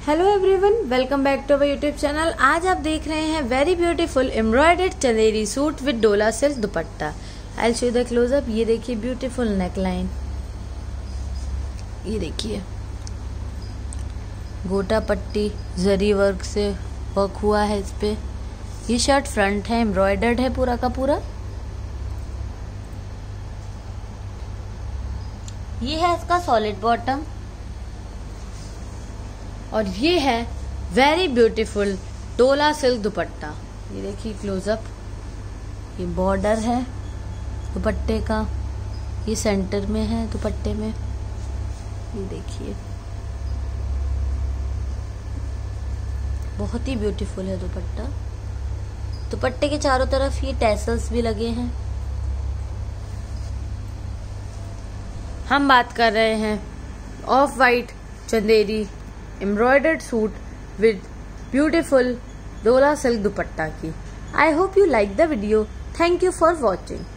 Hello everyone, welcome back to our YouTube channel. आज आप देख रहे हैं very beautiful embroidered Chanderi suit with Dola silk dupatta. I will show the closeup. ये देखिए ब्यूटीफुल नेकलाइन, ये देखिए गोटा पट्टी जरी वर्क से वर्क हुआ है इस पे। ये शर्ट फ्रंट है, एम्ब्रॉयडर्ड है पूरा का पूरा। ये है इसका सॉलिड बॉटम और ये है very beautiful Dola silk dupatta. ये देखिए क्लोजअप, ये बॉर्डर है दुपट्टे का, ये सेंटर में है दुपट्टे में। ये देखिए बहुत ही ब्यूटीफुल है दुपट्टा। दुपट्टे के चारों तरफ ये टैसल्स भी लगे हैं। हम बात कर रहे हैं off white Chanderi embroidered suit with beautiful Dola silk dupatta की। I hope you like the video. Thank you for watching.